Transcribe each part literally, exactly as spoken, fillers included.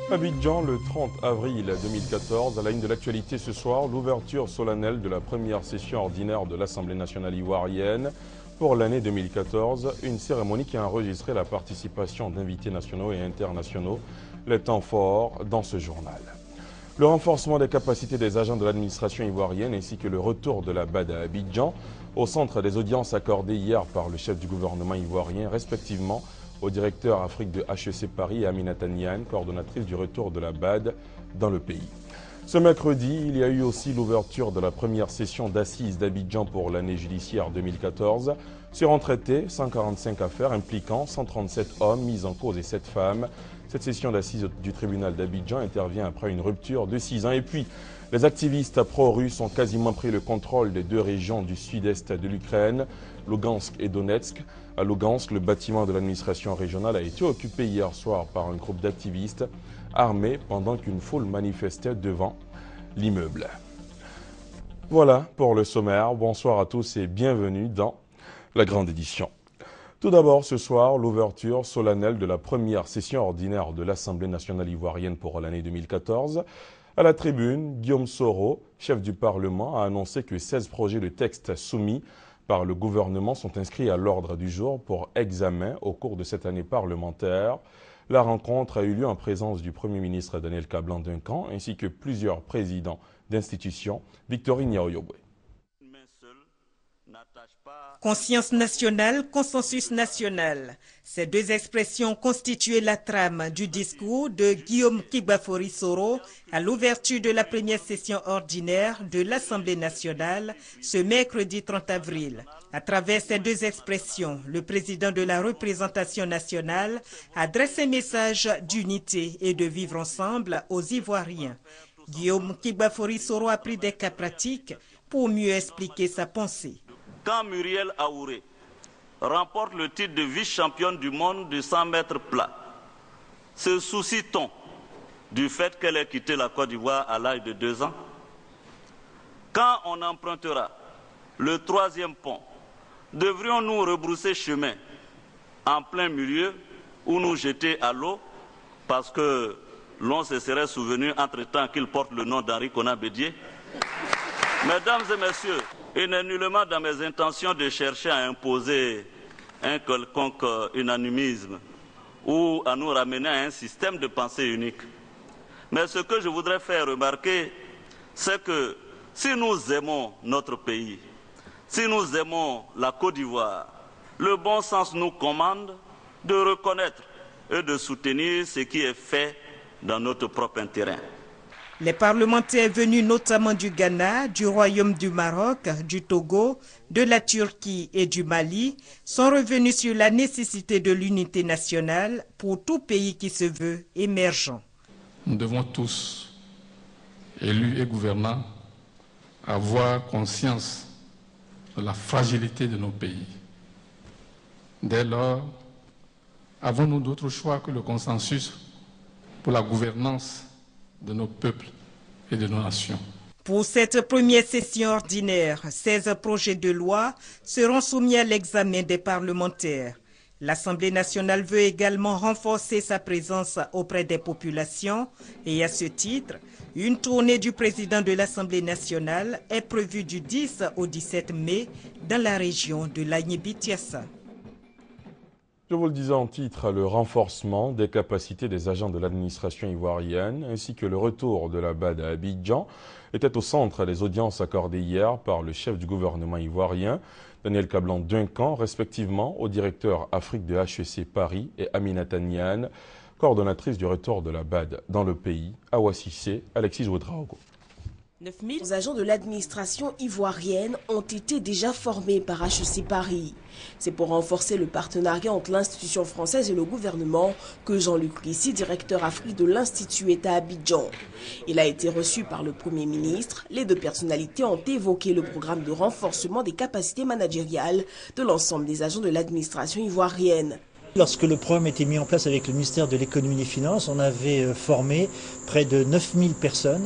Abidjan, le trente avril deux mille quatorze, à la une de l'actualité ce soir, l'ouverture solennelle de la première session ordinaire de l'Assemblée nationale ivoirienne pour l'année deux mille quatorze, une cérémonie qui a enregistré la participation d'invités nationaux et internationaux, les temps forts dans ce journal. Le renforcement des capacités des agents de l'administration ivoirienne ainsi que le retour de la B A D à Abidjan au centre des audiences accordées hier par le chef du gouvernement ivoirien, respectivement au directeur Afrique de H E C Paris et Aminata Niane, coordonnatrice du retour de la B A D dans le pays. Ce mercredi, il y a eu aussi l'ouverture de la première session d'assises d'Abidjan pour l'année judiciaire deux mille quatorze. Seront traitées cent quarante-cinq affaires impliquant cent trente-sept hommes mis en cause et sept femmes. Cette session d'assises du tribunal d'Abidjan intervient après une rupture de six ans. Et puis, les activistes pro-russes ont quasiment pris le contrôle des deux régions du sud-est de l'Ukraine, Lugansk et Donetsk. À Lugansk, le bâtiment de l'administration régionale a été occupé hier soir par un groupe d'activistes armés pendant qu'une foule manifestait devant l'immeuble. Voilà pour le sommaire. Bonsoir à tous et bienvenue dans la grande édition. Tout d'abord, ce soir, l'ouverture solennelle de la première session ordinaire de l'Assemblée nationale ivoirienne pour l'année deux mille quatorze. À la tribune, Guillaume Soro, chef du Parlement, a annoncé que seize projets de texte soumis par le gouvernement sont inscrits à l'ordre du jour pour examen au cours de cette année parlementaire. La rencontre a eu lieu en présence du Premier ministre Daniel Kablan-Duncan ainsi que plusieurs présidents d'institutions. Victorine Yaoyobwe. Conscience nationale, consensus national. Ces deux expressions constituaient la trame du discours de Guillaume Kigbafori Soro à l'ouverture de la première session ordinaire de l'Assemblée nationale ce mercredi trente avril. À travers ces deux expressions, le président de la représentation nationale adresse un message d'unité et de vivre ensemble aux Ivoiriens. Guillaume Kigbafori Soro a pris des cas pratiques pour mieux expliquer sa pensée. Quand Muriel Aouré remporte le titre de vice-championne du monde de cent mètres plat, se soucie-t-on du fait qu'elle ait quitté la Côte d'Ivoire à l'âge de deux ans? Quand on empruntera le troisième pont, devrions-nous rebrousser chemin en plein milieu ou nous jeter à l'eau parce que l'on se serait souvenu entre-temps qu'il porte le nom d'Henri Konan Bédié? Mesdames et messieurs, il n'est nullement dans mes intentions de chercher à imposer un quelconque unanimisme ou à nous ramener à un système de pensée unique. Mais ce que je voudrais faire remarquer, c'est que si nous aimons notre pays, si nous aimons la Côte d'Ivoire, le bon sens nous commande de reconnaître et de soutenir ce qui est fait dans notre propre intérêt. Les parlementaires venus notamment du Ghana, du Royaume du Maroc, du Togo, de la Turquie et du Mali sont revenus sur la nécessité de l'unité nationale pour tout pays qui se veut émergent. Nous devons tous, élus et gouvernants, avoir conscience de la fragilité de nos pays. Dès lors, avons-nous d'autre choix que le consensus pour la gouvernance de nos peuples et de nos nations? Pour cette première session ordinaire, seize projets de loi seront soumis à l'examen des parlementaires. L'Assemblée nationale veut également renforcer sa présence auprès des populations et à ce titre, une tournée du président de l'Assemblée nationale est prévue du dix au dix-sept mai dans la région de l'Agné-Bitiassa. Je vous le disais en titre, le renforcement des capacités des agents de l'administration ivoirienne ainsi que le retour de la B A D à Abidjan était au centre des audiences accordées hier par le chef du gouvernement ivoirien, Daniel Kablan-Duncan, respectivement au directeur Afrique de H E C Paris et Aminata Niane, coordonnatrice du retour de la B A D dans le pays, à Ouassissé, Alexis Ouedraogo. neuf mille agents de l'administration ivoirienne ont été déjà formés par H E C Paris. C'est pour renforcer le partenariat entre l'institution française et le gouvernement que Jean-Luc Lissi, directeur Afrique de l'Institut, est à Abidjan. Il a été reçu par le Premier ministre. Les deux personnalités ont évoqué le programme de renforcement des capacités managériales de l'ensemble des agents de l'administration ivoirienne. Lorsque le programme a été mis en place avec le ministère de l'économie et des finances, on avait formé près de neuf mille personnes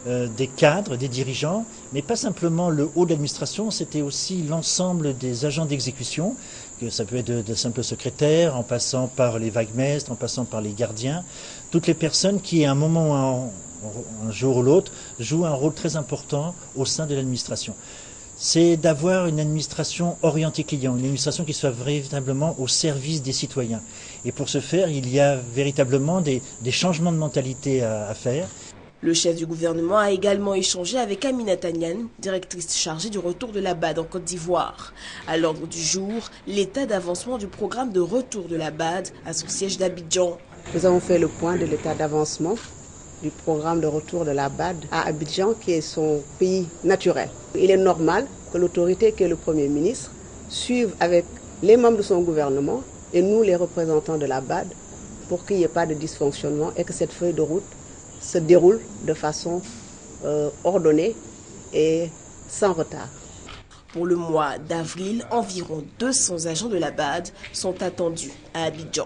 euh, des cadres, des dirigeants, mais pas simplement le haut de l'administration, c'était aussi l'ensemble des agents d'exécution, que ça peut être de, de simples secrétaires, en passant par les vaguemestres, en passant par les gardiens, toutes les personnes qui, à un moment ou un, un jour ou l'autre, jouent un rôle très important au sein de l'administration. C'est d'avoir une administration orientée client, une administration qui soit véritablement au service des citoyens. Et pour ce faire, il y a véritablement des, des changements de mentalité à, à faire. Le chef du gouvernement a également échangé avec Aminata Niane, directrice chargée du retour de la B A D en Côte d'Ivoire. À l'ordre du jour, l'état d'avancement du programme de retour de la B A D à son siège d'Abidjan. Nous avons fait le point de l'état d'avancement du programme de retour de la B A D à Abidjan, qui est son pays naturel. Il est normal que l'autorité, qui est le Premier ministre, suive avec les membres de son gouvernement et nous, les représentants de la B A D, pour qu'il n'y ait pas de dysfonctionnement et que cette feuille de route se déroule de façon euh, ordonnée et sans retard. Pour le mois d'avril, environ deux cents agents de la B A D sont attendus à Abidjan.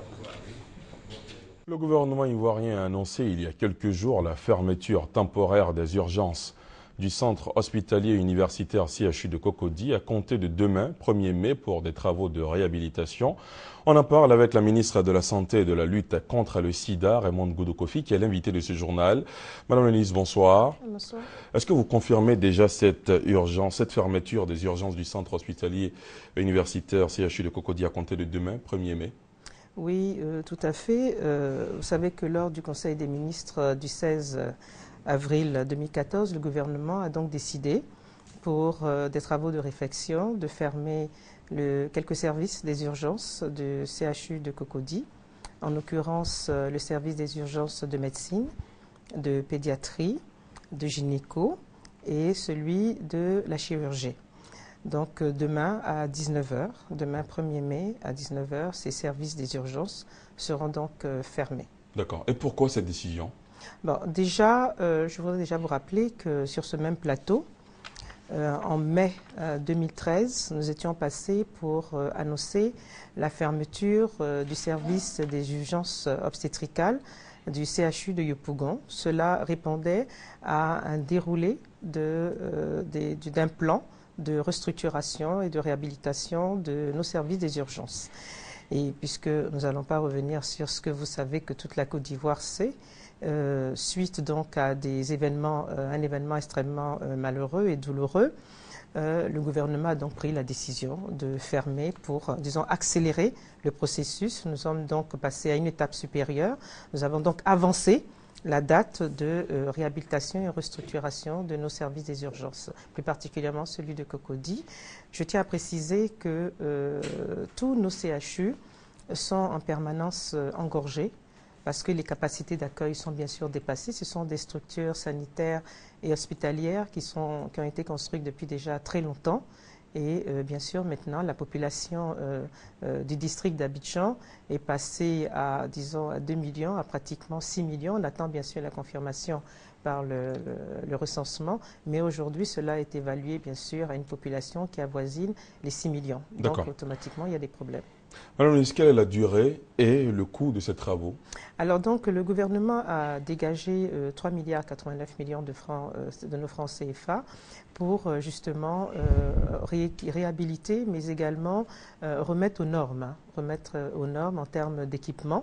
Le gouvernement ivoirien a annoncé il y a quelques jours la fermeture temporaire des urgences du centre hospitalier universitaire C H U de Cocody à compter de demain, premier mai, pour des travaux de réhabilitation. On en parle avec la ministre de la Santé et de la lutte contre le sida, Raymonde Goudou-Kofi, qui est l'invitée de ce journal. Madame la ministre, bonsoir. Bonsoir. Est-ce que vous confirmez déjà cette urgence, cette fermeture des urgences du centre hospitalier universitaire C H U de Cocody à compter de demain, premier mai? Oui, euh, tout à fait. Euh, vous savez que lors du Conseil des ministres euh, du seize avril deux mille quatorze, le gouvernement a donc décidé, pour euh, des travaux de réfection, de fermer le, quelques services des urgences du C H U de Cocody, en l'occurrence euh, le service des urgences de médecine, de pédiatrie, de gynéco et celui de la chirurgie. Donc euh, demain à dix-neuf heures, demain premier mai à dix-neuf heures, ces services des urgences seront donc euh, fermés. D'accord. Et pourquoi cette décision? Bon, déjà, euh, je voudrais déjà vous rappeler que sur ce même plateau, euh, en mai euh, deux mille treize, nous étions passés pour euh, annoncer la fermeture euh, du service des urgences obstétricales du C H U de Yopougon. Cela répondait à un déroulé de, euh, des, d'un plan de restructuration et de réhabilitation de nos services des urgences. Et puisque nous n'allons pas revenir sur ce que vous savez que toute la Côte d'Ivoire sait, Euh, suite donc à des événements, euh, un événement extrêmement euh, malheureux et douloureux, euh, le gouvernement a donc pris la décision de fermer pour, euh, disons, accélérer le processus. Nous sommes donc passés à une étape supérieure. Nous avons donc avancé la date de euh, réhabilitation et restructuration de nos services des urgences, plus particulièrement celui de Cocody. Je tiens à préciser que euh, tous nos C H U sont en permanence euh, engorgés, parce que les capacités d'accueil sont bien sûr dépassées. Ce sont des structures sanitaires et hospitalières qui, sont, qui ont été construites depuis déjà très longtemps. Et euh, bien sûr, maintenant, la population euh, euh, du district d'Abidjan est passée à, disons, à deux millions, à pratiquement six millions. On attend bien sûr la confirmation par le, le, le recensement, mais aujourd'hui, cela est évalué bien sûr à une population qui avoisine les six millions. Donc, automatiquement, il y a des problèmes. Madame la ministre, quelle est la durée et le coût de ces travaux? Alors donc, le gouvernement a dégagé euh, trois milliards quatre-vingt-neuf millions de francs euh, de nos francs C F A pour euh, justement euh, ré réhabiliter, mais également euh, remettre aux normes, hein, remettre euh, aux normes en termes d'équipement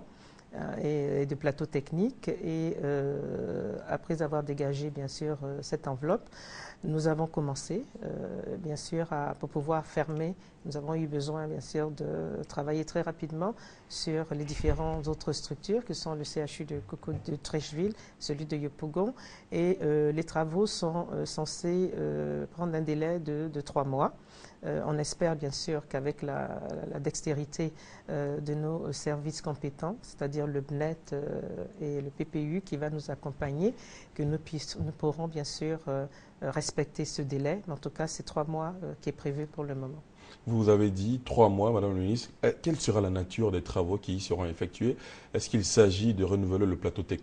euh, et, et de plateaux techniques. Et euh, après avoir dégagé bien sûr euh, cette enveloppe, nous avons commencé, euh, bien sûr, à, pour pouvoir fermer. Nous avons eu besoin, bien sûr, de travailler très rapidement sur les différentes autres structures que sont le C H U de Cocody de Treichville, celui de Yopougon. Et euh, les travaux sont euh, censés euh, prendre un délai de, de trois mois. Euh, on espère, bien sûr, qu'avec la, la dextérité euh, de nos services compétents, c'est-à-dire le B N E T euh, et le P P U qui va nous accompagner, que nous, puissions, nous pourrons, bien sûr, euh, respecter ce délai. Mais en tout cas, c'est trois mois euh, qui est prévu pour le moment. Vous avez dit trois mois, Madame la ministre. Quelle sera la nature des travaux qui y seront effectués? Est-ce qu'il s'agit de renouveler le plateau technique?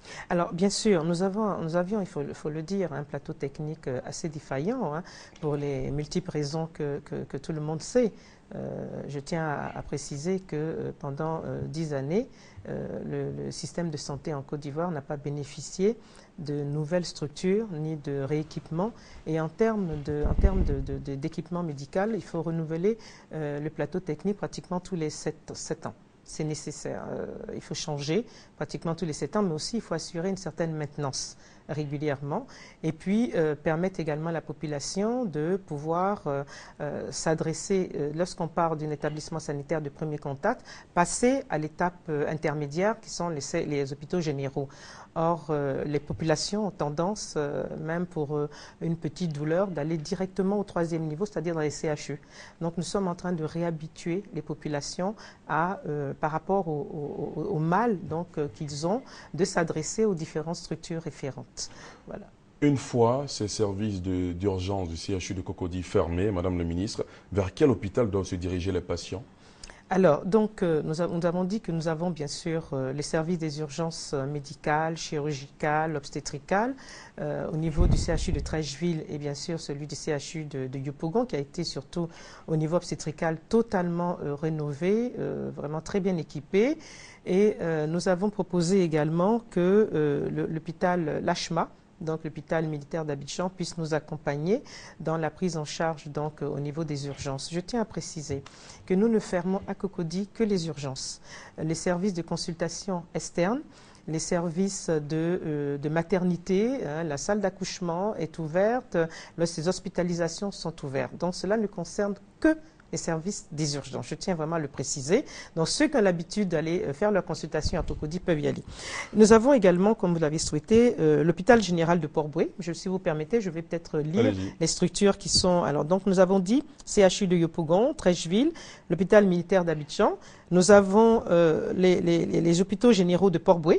Alors, bien sûr, nous, avons, nous avions, il faut, faut le dire, un plateau technique assez défaillant hein, pour les multiples raisons que, que, que tout le monde sait. Euh, je tiens à, à préciser que euh, pendant euh, dix années, euh, le, le système de santé en Côte d'Ivoire n'a pas bénéficié de nouvelles structures ni de rééquipement. Et en termes de, en termes de, de, de, d'équipement médical, il faut renouveler euh, le plateau technique pratiquement tous les sept ans. C'est nécessaire. Euh, il faut changer pratiquement tous les sept ans, mais aussi il faut assurer une certaine maintenance régulièrement et puis euh, permettre également à la population de pouvoir euh, euh, s'adresser, euh, lorsqu'on part d'un établissement sanitaire de premier contact, passer à l'étape euh, intermédiaire qui sont les, les hôpitaux généraux. Or, euh, les populations ont tendance, euh, même pour euh, une petite douleur, d'aller directement au troisième niveau, c'est-à-dire dans les C H U. Donc, nous sommes en train de réhabituer les populations à, euh, par rapport au, au, au mal donc, euh, qu'ils ont, de s'adresser aux différentes structures référentes. Voilà. Une fois ces services d'urgence du C H U de Cocody fermés, Madame le ministre, vers quel hôpital doivent se diriger les patients? Alors, donc, euh, nous, a, nous avons dit que nous avons bien sûr euh, les services des urgences euh, médicales, chirurgicales, obstétricales, euh, au niveau du C H U de Treichville et bien sûr celui du C H U de, de Yopougon, qui a été surtout au niveau obstétrical totalement euh, rénové, euh, vraiment très bien équipé. Et euh, nous avons proposé également que euh, l'hôpital Lachma, donc l'hôpital militaire d'Abidjan, puisse nous accompagner dans la prise en charge donc, au niveau des urgences. Je tiens à préciser que nous ne fermons à Cocody que les urgences. Les services de consultation externe, les services de, euh, de maternité, hein, la salle d'accouchement est ouverte, les hospitalisations sont ouvertes. Donc cela ne concerne que les services des urgences. Je tiens vraiment à le préciser. Donc, ceux qui ont l'habitude d'aller faire leur consultation à Cocody peuvent y aller. Nous avons également, comme vous l'avez souhaité, euh, l'hôpital général de Port-Bouët. Je, si vous permettez, je vais peut-être lire les structures qui sont... Alors, donc, nous avons dit C H U de Yopougon, Treichville, l'hôpital militaire d'Abidjan. Nous avons euh, les, les, les hôpitaux généraux de Port-Bouët,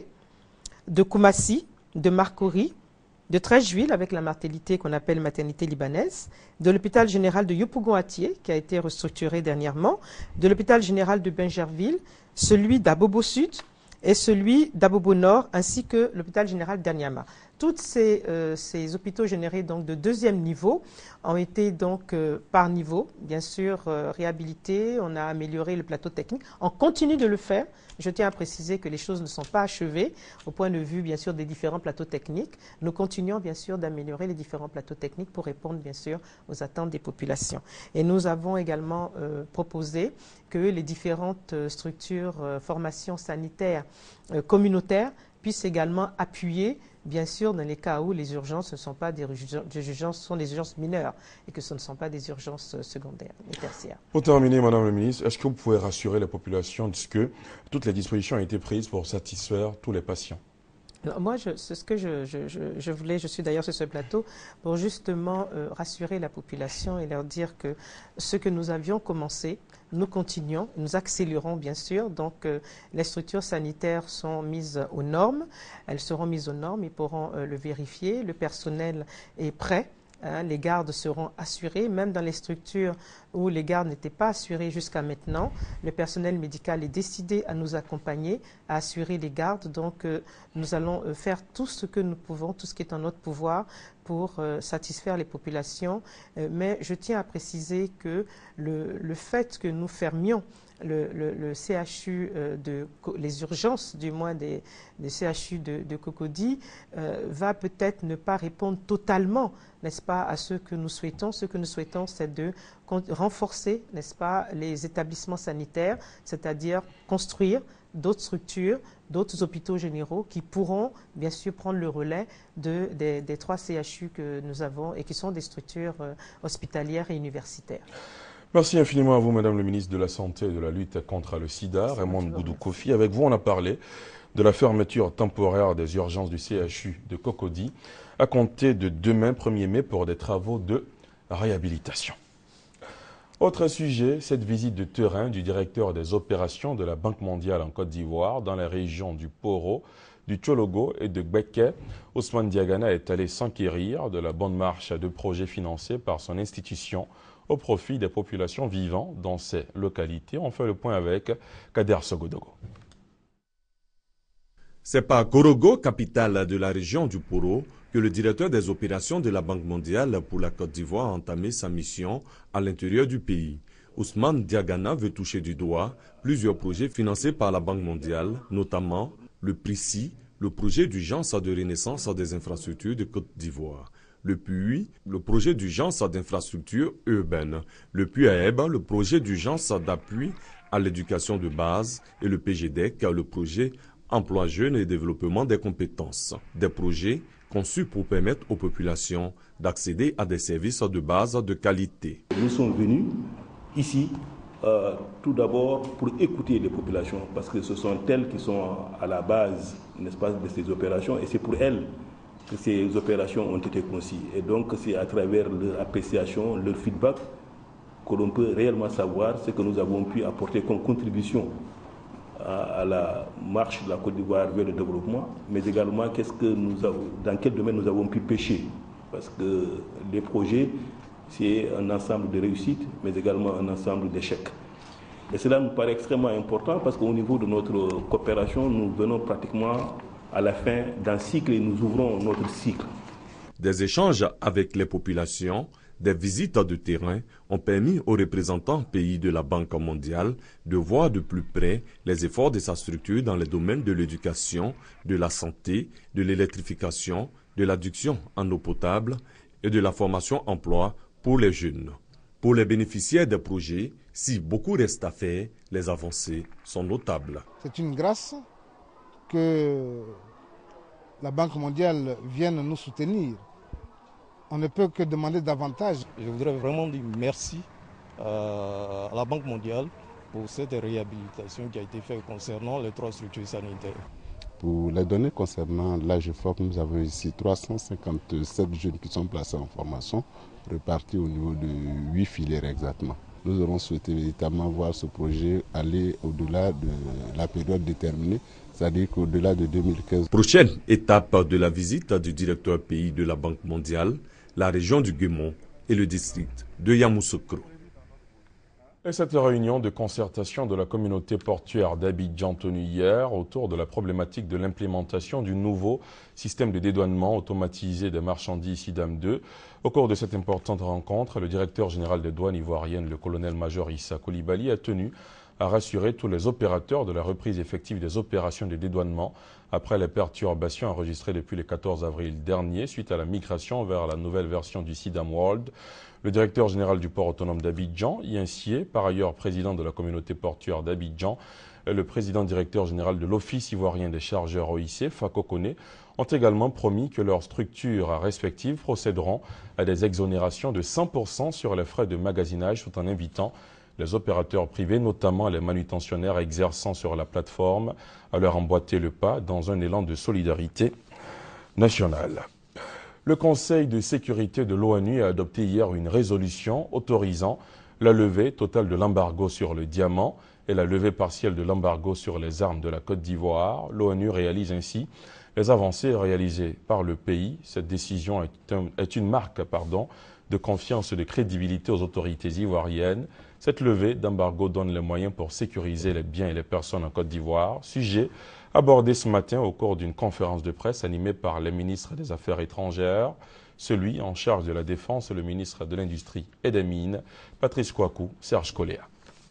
de Koumassi, de Marcory, de Treichville avec la maternité qu'on appelle maternité libanaise, de l'hôpital général de Yopougon-Atié qui a été restructuré dernièrement, de l'hôpital général de Bingerville, celui d'Abobo Sud et celui d'Abobo Nord ainsi que l'hôpital général d'Anyama. Tous ces, euh, ces hôpitaux générés donc, de deuxième niveau ont été donc euh, par niveau, bien sûr, euh, réhabilités. On a amélioré le plateau technique. On continue de le faire. Je tiens à préciser que les choses ne sont pas achevées au point de vue, bien sûr, des différents plateaux techniques. Nous continuons, bien sûr, d'améliorer les différents plateaux techniques pour répondre, bien sûr, aux attentes des populations. Et nous avons également euh, proposé que les différentes euh, structures, euh, formations sanitaires euh, communautaires puissent également appuyer, bien sûr, dans les cas où les urgences ne sont pas des urgences, sont des urgences mineures et que ce ne sont pas des urgences secondaires et tertiaires. Pour terminer, Madame la Ministre, est-ce que vous pouvez rassurer la population de ce que toutes les dispositions ont été prises pour satisfaire tous les patients? Alors moi, c'est ce que je, je, je, je voulais, je suis d'ailleurs sur ce plateau pour justement euh, rassurer la population et leur dire que ce que nous avions commencé, nous continuons, nous accélérons bien sûr. Donc euh, les structures sanitaires sont mises aux normes, elles seront mises aux normes, ils pourront euh, le vérifier, le personnel est prêt. Hein, les gardes seront assurés, même dans les structures où les gardes n'étaient pas assurés jusqu'à maintenant. Le personnel médical est décidé à nous accompagner, à assurer les gardes. Donc, euh, nous allons euh, faire tout ce que nous pouvons, tout ce qui est en notre pouvoir pour euh, satisfaire les populations. Euh, mais je tiens à préciser que le, le fait que nous fermions Le, le, le C H U, euh, de, les urgences du moins des, des C H U de, de Cocody euh, va peut-être ne pas répondre totalement, n'est-ce pas, à ce que nous souhaitons. Ce que nous souhaitons, c'est de renforcer, n'est-ce pas, les établissements sanitaires, c'est-à-dire construire d'autres structures, d'autres hôpitaux généraux qui pourront bien sûr prendre le relais de, des, des trois C H U que nous avons et qui sont des structures euh, hospitalières et universitaires. Merci infiniment à vous, Madame le ministre de la Santé et de la lutte contre le sida, Raymond Boudou Kofi. Avec vous, on a parlé de la fermeture temporaire des urgences du C H U de Cocody à compter de demain, premier mai, pour des travaux de réhabilitation. Autre sujet, cette visite de terrain du directeur des opérations de la Banque mondiale en Côte d'Ivoire dans les régions du Poro, du Tchologo et de Gbeke. Ousmane Diagana est allé s'enquérir de la bonne marche de projets financés par son institution au profit des populations vivant dans ces localités. On fait le point avec Kader Sogodogo. C'est par Korogo, capitale de la région du Poro, que le directeur des opérations de la Banque mondiale pour la Côte d'Ivoire a entamé sa mission à l'intérieur du pays. Ousmane Diagana veut toucher du doigt plusieurs projets financés par la Banque mondiale, notamment le P R I C I, le projet d'urgence de renaissance des infrastructures de Côte d'Ivoire, le P U I, le projet d'urgence d'infrastructures urbaines, le P U A E B, le projet d'urgence d'appui à l'éducation de base et le P G D E C, le projet emploi jeunes et développement des compétences, des projets conçus pour permettre aux populations d'accéder à des services de base de qualité. Nous sommes venus ici euh, tout d'abord pour écouter les populations parce que ce sont elles qui sont à la base, n'est-ce pas, de ces opérations et c'est pour elles que ces opérations ont été conçues. Et donc c'est à travers leur appréciation, leur feedback que l'on peut réellement savoir ce que nous avons pu apporter comme contribution à la marche de la Côte d'Ivoire vers le développement, mais également qu'est-ce que nous avons, dans quel domaine nous avons pu pêcher. Parce que les projets, c'est un ensemble de réussites, mais également un ensemble d'échecs. Et cela nous paraît extrêmement important parce qu'au niveau de notre coopération, nous venons pratiquement à la fin d'un cycle et nous ouvrons notre cycle. Des échanges avec les populations, des visites de terrain ont permis aux représentants pays de la Banque mondiale de voir de plus près les efforts de sa structure dans les domaines de l'éducation, de la santé, de l'électrification, de l'adduction en eau potable et de la formation-emploi pour les jeunes. Pour les bénéficiaires des projets, si beaucoup reste à faire, les avancées sont notables. C'est une grâce que la Banque mondiale vienne nous soutenir. On ne peut que demander davantage. Je voudrais vraiment dire merci à la Banque mondiale pour cette réhabilitation qui a été faite concernant les trois structures sanitaires. Pour les données concernant l'A G F O P, nous avons ici trois cent cinquante-sept jeunes qui sont placés en formation, répartis au niveau de huit filières exactement. Nous aurons souhaité véritablement voir ce projet aller au-delà de la période déterminée, c'est-à-dire qu'au-delà de deux mille quinze. Prochaine étape de la visite du directeur pays de la Banque mondiale, la région du Guémon et le district de Yamoussoukro. Et cette réunion de concertation de la communauté portuaire d'Abidjan tenue hier autour de la problématique de l'implémentation du nouveau système de dédouanement automatisé des marchandises SIDAM deux. Au cours de cette importante rencontre, le directeur général des douanes ivoiriennes, le colonel-major Issa Koulibaly, a tenu à rassurer tous les opérateurs de la reprise effective des opérations de dédouanement après les perturbations enregistrées depuis le quatorze avril dernier suite à la migration vers la nouvelle version du SIDAM World. Le directeur général du port autonome d'Abidjan, Yincier, par ailleurs président de la communauté portuaire d'Abidjan, et le président directeur général de l'Office ivoirien des chargeurs O I C, Fako Kone, ont également promis que leurs structures respectives procéderont à des exonérations de cent pour cent sur les frais de magasinage tout en invitant les opérateurs privés, notamment les manutentionnaires exerçant sur la plateforme, à leur emboîter le pas dans un élan de solidarité nationale. Le Conseil de sécurité de l'ONU a adopté hier une résolution autorisant la levée totale de l'embargo sur le diamant et la levée partielle de l'embargo sur les armes de la Côte d'Ivoire. L'ONU réalise ainsi les avancées réalisées par le pays. Cette décision est, un, est une marque pardon, de confiance et de crédibilité aux autorités ivoiriennes. Cette levée d'embargo donne les moyens pour sécuriser les biens et les personnes en Côte d'Ivoire. Sujet abordé ce matin au cours d'une conférence de presse animée par les ministres des Affaires étrangères, celui en charge de la Défense et le ministre de l'Industrie et des Mines, Patrice Kouakou, Serge Coléa.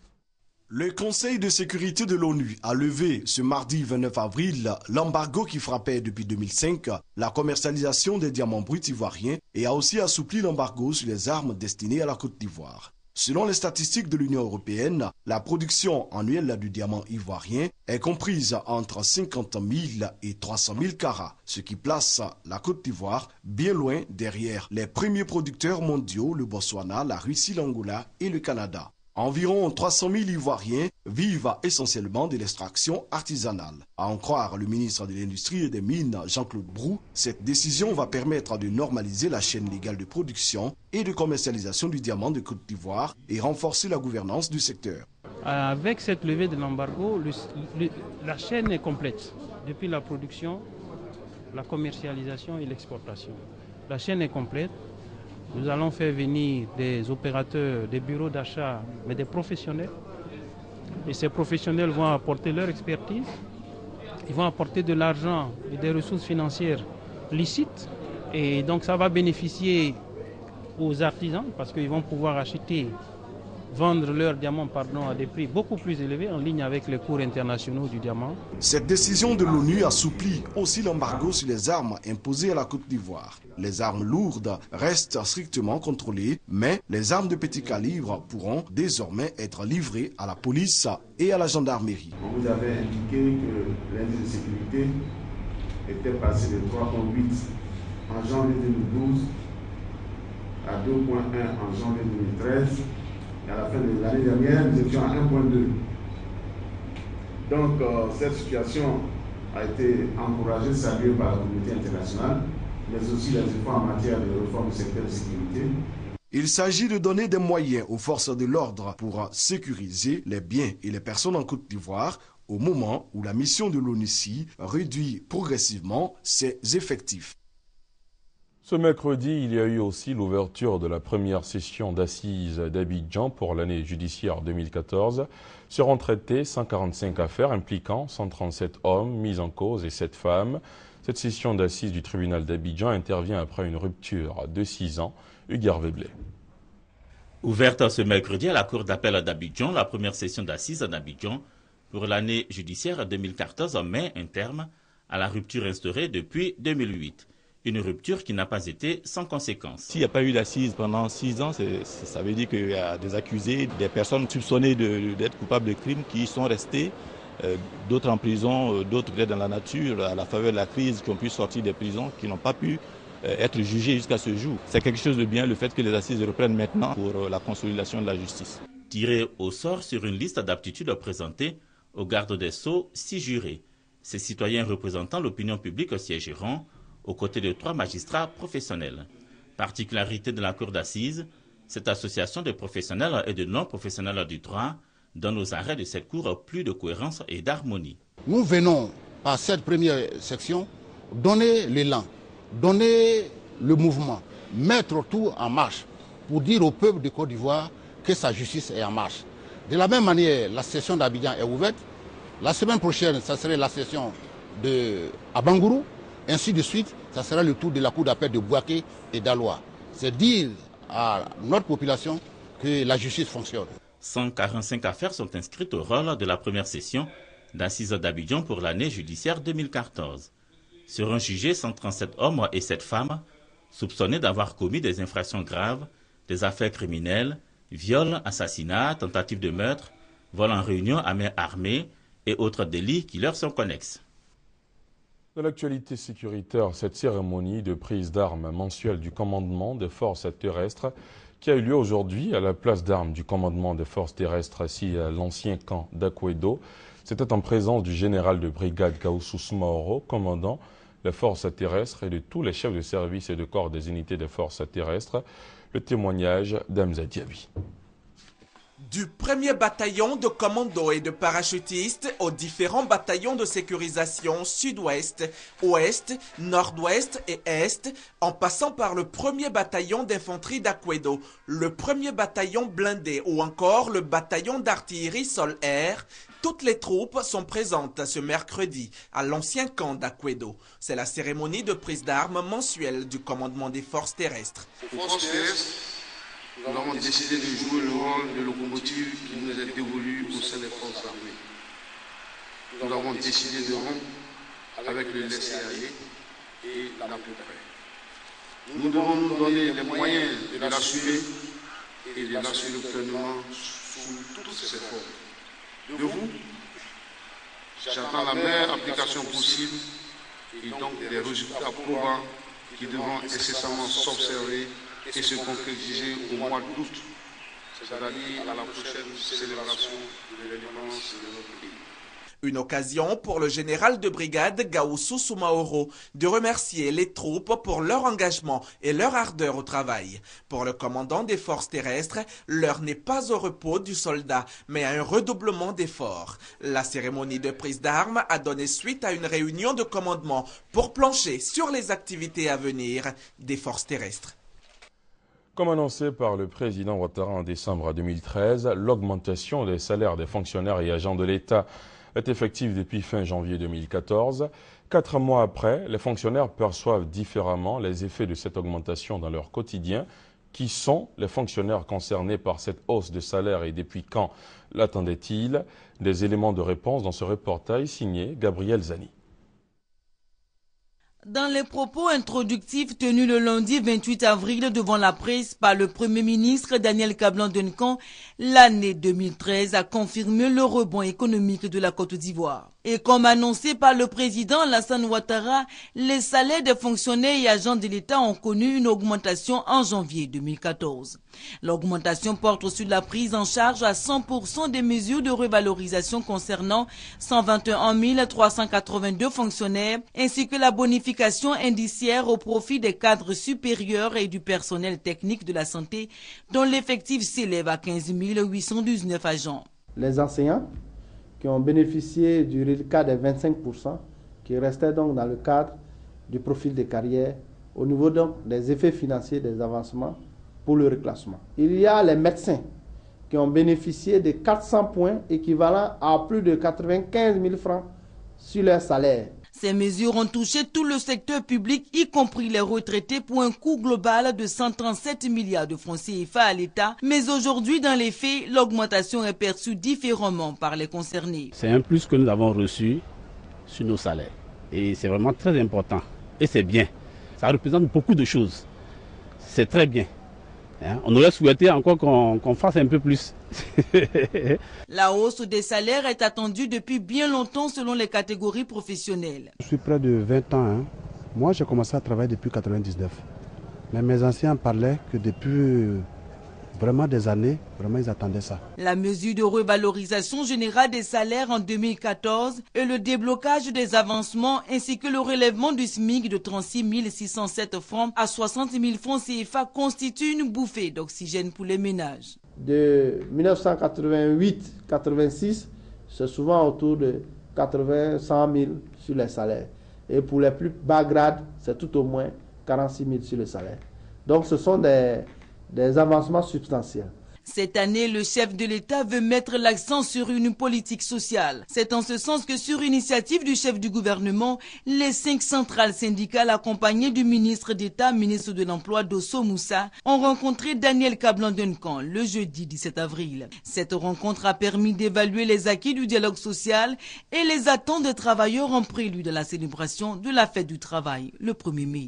Le Conseil de sécurité de l'ONU a levé ce mardi vingt-neuf avril l'embargo qui frappait depuis deux mille cinq la commercialisation des diamants bruts ivoiriens et a aussi assoupli l'embargo sur les armes destinées à la Côte d'Ivoire. Selon les statistiques de l'Union européenne, la production annuelle du diamant ivoirien est comprise entre cinquante mille et trois cent mille carats, ce qui place la Côte d'Ivoire bien loin derrière les premiers producteurs mondiaux, le Botswana, la Russie, l'Angola et le Canada. Environ trois cent mille Ivoiriens vivent essentiellement de l'extraction artisanale. À en croire le ministre de l'Industrie et des Mines, Jean-Claude Brou, cette décision va permettre de normaliser la chaîne légale de production et de commercialisation du diamant de Côte d'Ivoire et renforcer la gouvernance du secteur. Avec cette levée de l'embargo, la chaîne est complète, depuis la production, la commercialisation et l'exportation. La chaîne est complète. Nous allons faire venir des opérateurs, des bureaux d'achat, mais des professionnels. Et ces professionnels vont apporter leur expertise Ils vont apporter de l'argent et des ressources financières licites. Et donc ça va bénéficier aux artisans parce qu'ils vont pouvoir acheter, vendre leurs diamants pardon, à des prix beaucoup plus élevés en ligne avec les cours internationaux du diamant. Cette décision de l'ONU assouplit aussi l'embargo sur les armes imposées à la Côte d'Ivoire. Les armes lourdes restent strictement contrôlées, mais les armes de petit calibre pourront désormais être livrées à la police et à la gendarmerie. On vous avait indiqué que l'indice de sécurité était passé de trois virgule huit en janvier deux mille douze à deux virgule un en janvier deux mille treize. Et à la fin de l'année dernière, nous étions à un virgule deux. Donc, euh, cette situation a été encouragée, saluée par la communauté internationale, mais aussi les efforts en matière de réforme du secteur de sécurité. Il s'agit de donner des moyens aux forces de l'ordre pour sécuriser les biens et les personnes en Côte d'Ivoire au moment où la mission de l'ONUCI réduit progressivement ses effectifs. Ce mercredi, il y a eu aussi l'ouverture de la première session d'assises d'Abidjan pour l'année judiciaire deux mille quatorze. Seront traitées cent quarante-cinq affaires impliquant cent trente-sept hommes mis en cause et sept femmes. Cette session d'assises du tribunal d'Abidjan intervient après une rupture de six ans. Hugues Veblé. Ouverte ce mercredi à la cour d'appel d'Abidjan, la première session d'assises d'Abidjan pour l'année judiciaire deux mille quatorze met un terme à la rupture instaurée depuis deux mille huit. Une rupture qui n'a pas été sans conséquence. S'il n'y a pas eu d'assises pendant six ans, ça veut dire qu'il y a des accusés, des personnes soupçonnées d'être coupables de crimes qui sont restés, euh, d'autres en prison, euh, d'autres peut-être dans la nature, à la faveur de la crise, qui ont pu sortir des prisons, qui n'ont pas pu euh, être jugés jusqu'à ce jour. C'est quelque chose de bien le fait que les assises reprennent maintenant pour euh, la consolidation de la justice. Tiré au sort sur une liste d'aptitudes présentée au garde des Sceaux, six jurés. Ces citoyens représentant l'opinion publique siégeront aux côtés de trois magistrats professionnels. Particularité de la cour d'assises, cette association de professionnels et de non-professionnels du droit donne aux arrêts de cette cour plus de cohérence et d'harmonie. Nous venons, par cette première section, donner l'élan, donner le mouvement, mettre tout en marche pour dire au peuple de Côte d'Ivoire que sa justice est en marche. De la même manière, la session d'Abidjan est ouverte. La semaine prochaine, ça serait la session de Abangourou. Ainsi de suite, ça sera le tour de la cour d'appel de Bouaké et d'Aloa. C'est dire à notre population que la justice fonctionne. cent quarante-cinq affaires sont inscrites au rôle de la première session d'assises d'Abidjan pour l'année judiciaire deux mille quatorze. Seront jugés cent trente-sept hommes et sept femmes soupçonnés d'avoir commis des infractions graves, des affaires criminelles, viols, assassinats, tentatives de meurtre, vols en réunion à main armée et autres délits qui leur sont connexes. De l'actualité sécuritaire, cette cérémonie de prise d'armes mensuelle du commandement des forces terrestres qui a eu lieu aujourd'hui à la place d'armes du commandement des forces terrestres assis à l'ancien camp d'Akwedo. C'était en présence du général de brigade Gaoussou Soumaoro, commandant les forces terrestres et de tous les chefs de service et de corps des unités des forces terrestres. Le témoignage d'Hamza Diaby. Du premier bataillon de commando et de parachutistes aux différents bataillons de sécurisation sud-ouest, ouest, nord-ouest et est, en passant par le premier bataillon d'infanterie d'Akwedo, le premier bataillon blindé ou encore le bataillon d'artillerie sol-air, toutes les troupes sont présentes ce mercredi à l'ancien camp d'Akwedo. C'est la cérémonie de prise d'armes mensuelle du commandement des forces terrestres. Nous avons décidé de jouer le rôle de locomotive qui nous est dévolu au sein des forces armées. Nous avons décidé de rompre avec le laisser-aller et la peu près. Nous devons nous donner les moyens de l'assurer et de l'assurer pleinement sous toutes ses formes. De vous, j'attends la meilleure application possible et donc des résultats probants qui devront incessamment s'observer et se concrétiser au mois d'août, c'est-à-dire à la prochaine célébration de l'indépendance de notre pays. Une occasion pour le général de brigade Gaoussou Soumaoro de remercier les troupes pour leur engagement et leur ardeur au travail. Pour le commandant des forces terrestres, l'heure n'est pas au repos du soldat, mais à un redoublement d'efforts. La cérémonie de prise d'armes a donné suite à une réunion de commandement pour plancher sur les activités à venir des forces terrestres. Comme annoncé par le président Ouattara en décembre deux mille treize, l'augmentation des salaires des fonctionnaires et agents de l'État est effective depuis fin janvier deux mille quatorze. Quatre mois après, les fonctionnaires perçoivent différemment les effets de cette augmentation dans leur quotidien. Qui sont les fonctionnaires concernés par cette hausse de salaire et depuis quand l'attendaient-ils? Des éléments de réponse dans ce reportage signé Gabriel Zani. Dans les propos introductifs tenus le lundi vingt-huit avril devant la presse par le Premier ministre Daniel Kablan-Duncan, l'année deux mille treize a confirmé le rebond économique de la Côte d'Ivoire. Et comme annoncé par le président Alassane Ouattara, les salaires des fonctionnaires et agents de l'État ont connu une augmentation en janvier deux mille quatorze. L'augmentation porte sur la prise en charge à cent pour cent des mesures de revalorisation concernant cent vingt et un mille trois cent quatre-vingt-deux fonctionnaires ainsi que la bonification indiciaire au profit des cadres supérieurs et du personnel technique de la santé dont l'effectif s'élève à quinze mille huit cent dix-neuf agents. Les enseignants qui ont bénéficié du reliquat des vingt-cinq pour cent qui restaient donc dans le cadre du profil des carrières au niveau donc des effets financiers des avancements pour le reclassement. Il y a les médecins qui ont bénéficié de quatre cents points équivalents à plus de quatre-vingt-quinze mille francs sur leur salaire. Ces mesures ont touché tout le secteur public, y compris les retraités, pour un coût global de cent trente-sept milliards de francs C F A à l'État. Mais aujourd'hui, dans les faits, l'augmentation est perçue différemment par les concernés. C'est un plus que nous avons reçu sur nos salaires. Et c'est vraiment très important. Et c'est bien. Ça représente beaucoup de choses. C'est très bien. Hein? On aurait souhaité encore qu'on qu'on fasse un peu plus. La hausse des salaires est attendue depuis bien longtemps selon les catégories professionnelles. Je suis près de vingt ans. Hein. Moi, j'ai commencé à travailler depuis mille neuf cent quatre-vingt-dix-neuf. Mais mes anciens parlaient que depuis vraiment des années, vraiment ils attendaient ça. La mesure de revalorisation générale des salaires en deux mille quatorze et le déblocage des avancements ainsi que le relèvement du SMIC de trente-six mille six cent sept francs à soixante mille francs C F A constituent une bouffée d'oxygène pour les ménages. De mille neuf cent quatre-vingt-huit à quatre-vingt-six, c'est souvent autour de quatre-vingts à cent mille sur les salaires. Et pour les plus bas grades, c'est tout au moins quarante-six mille sur le salaire. Donc ce sont des, des avancements substantiels. Cette année, le chef de l'État veut mettre l'accent sur une politique sociale. C'est en ce sens que sur initiative du chef du gouvernement, les cinq centrales syndicales accompagnées du ministre d'État, ministre de l'Emploi Dosso Moussa, ont rencontré Daniel Kablan-Duncan le jeudi dix-sept avril. Cette rencontre a permis d'évaluer les acquis du dialogue social et les attentes des travailleurs en prélude à la célébration de la fête du travail le premier mai.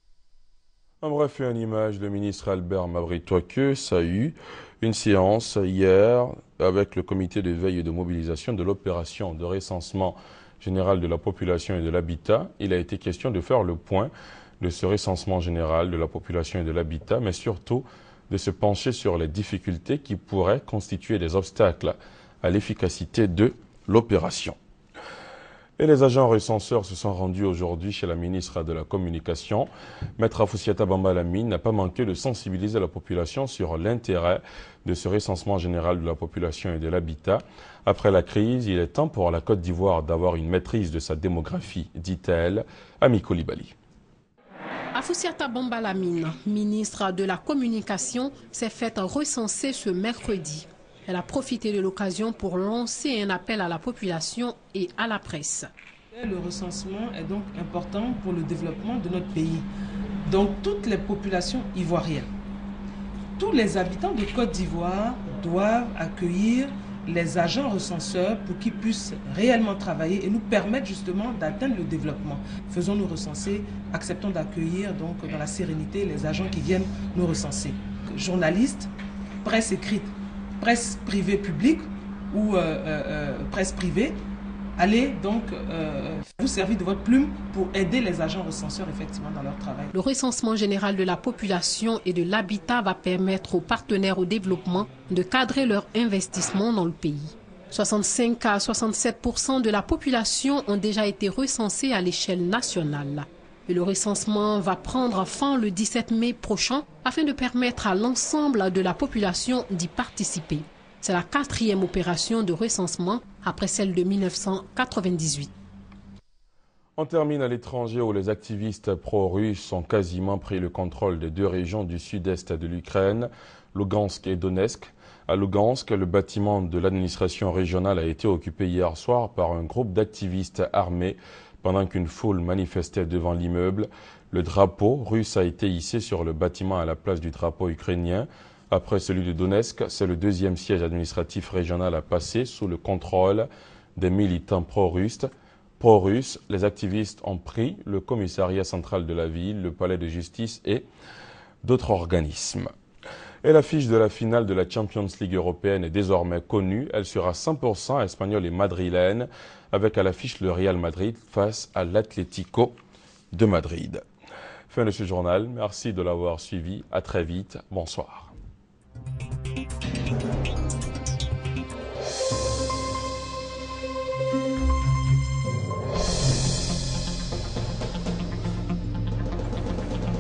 En bref, en image, le ministre Albert Mabry-Touakeu a eu une séance hier avec le comité de veille et de mobilisation de l'opération de recensement général de la population et de l'habitat. Il a été question de faire le point de ce recensement général de la population et de l'habitat, mais surtout de se pencher sur les difficultés qui pourraient constituer des obstacles à l'efficacité de l'opération. Et les agents recenseurs se sont rendus aujourd'hui chez la ministre de la Communication. Maître Afoussiata Bamba Lamine n'a pas manqué de sensibiliser la population sur l'intérêt de ce recensement général de la population et de l'habitat. Après la crise, il est temps pour la Côte d'Ivoire d'avoir une maîtrise de sa démographie, dit-elle, Ami Coulibaly. Afoussiata Bamba Lamine, ministre de la Communication, s'est faite recenser ce mercredi. Elle a profité de l'occasion pour lancer un appel à la population et à la presse. Le recensement est donc important pour le développement de notre pays. Donc toutes les populations ivoiriennes, tous les habitants de Côte d'Ivoire doivent accueillir les agents recenseurs pour qu'ils puissent réellement travailler et nous permettre justement d'atteindre le développement. Faisons-nous recenser, acceptons d'accueillir donc dans la sérénité les agents qui viennent nous recenser. Journalistes, presse écrite, presse privée publique ou euh, euh, presse privée, allez donc euh, vous servir de votre plume pour aider les agents recenseurs effectivement dans leur travail. Le recensement général de la population et de l'habitat va permettre aux partenaires au développement de cadrer leur investissement dans le pays. soixante-cinq à soixante-sept pour cent de la population ont déjà été recensés à l'échelle nationale. Et le recensement va prendre fin le dix-sept mai prochain afin de permettre à l'ensemble de la population d'y participer. C'est la quatrième opération de recensement après celle de mille neuf cent quatre-vingt-dix-huit. On termine à l'étranger où les activistes pro-russes ont quasiment pris le contrôle des deux régions du sud-est de l'Ukraine, Lugansk et Donetsk. À Lugansk, le bâtiment de l'administration régionale a été occupé hier soir par un groupe d'activistes armés pendant qu'une foule manifestait devant l'immeuble. Le drapeau russe a été hissé sur le bâtiment à la place du drapeau ukrainien. Après celui de Donetsk, c'est le deuxième siège administratif régional à passer sous le contrôle des militants pro-russes. Pro-russes, les activistes ont pris le commissariat central de la ville, le palais de justice et d'autres organismes. Et l'affiche de la finale de la Champions League européenne est désormais connue. Elle sera cent pour cent espagnole et madrilène, avec à l'affiche le Real Madrid face à l'Atlético de Madrid. Fin de ce journal. Merci de l'avoir suivi. À très vite. Bonsoir.